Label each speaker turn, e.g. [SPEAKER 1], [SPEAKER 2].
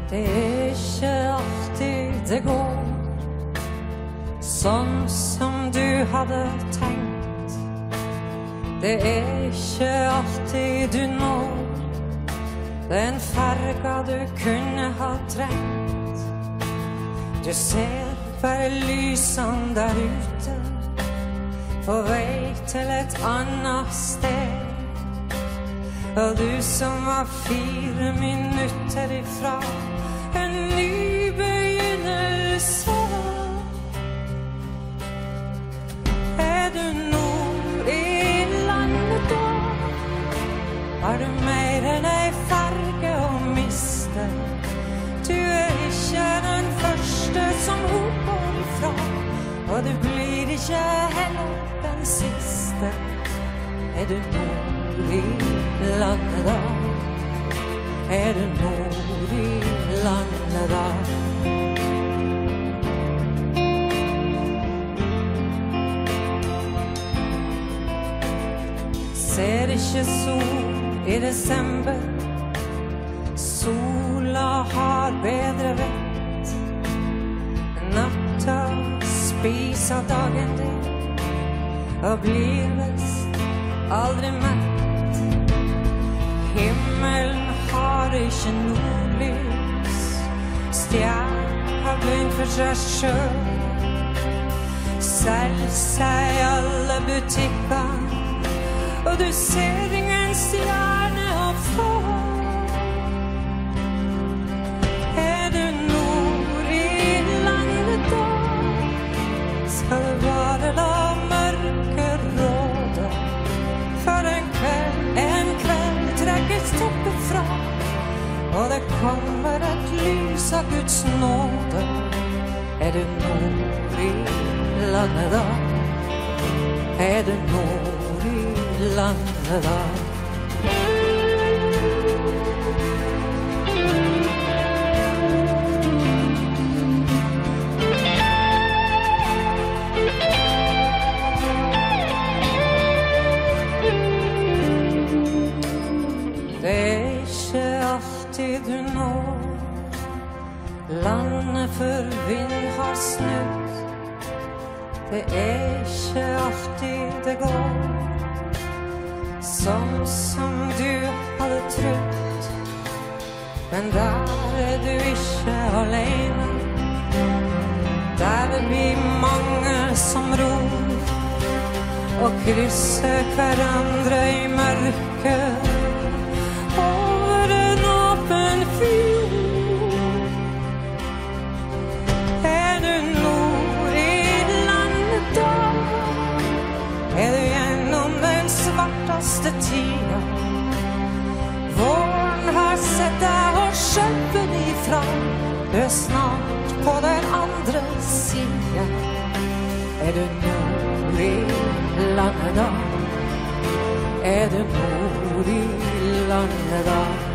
[SPEAKER 1] Det ikke alltid det går sånn som du hadde tenkt. Det ikke alltid du når den farga du kunne ha trengt. Du ser bare lysene der ute på vei til et annet sted. Og du som var 4 minutter ifra en ny begynnelse. Du nord i landet da? Har du mer enn ei farge å miste? Du ikke den første som hopper ifra, og du blir ikke heller den siste. Du nord i landet da? Du nord i landet da? Ser ikke sol i desember. Sola har bedre vett. Natta spiser dagen din og blir vest aldri mett. Himmelen har ikke noe lys. Stjernen har begynt for seg selv. Selv seg alle butikker, og du ser ingen stjerne å få. Du nord i landet da? Skal du bare la mørket råde? For en kveld trekkes teppet fra, og det kommer et lys av Guds nåde. Du nord i landet da? Du nord i landet da? Det ikke alltid du når landet for vind har snudd. Det ikke alltid det går sånn som du hadde trodd. Men der du ikke alene. Der blir mange som ror og krysser hverandre i mørket over en åpen fjord. Du nord i landet da? Du gjennom den svarteste tida? Våren har sett deg og skjøppen ifra. Du snart på den andre siden. Du nord i landet da? Du nord i landet da?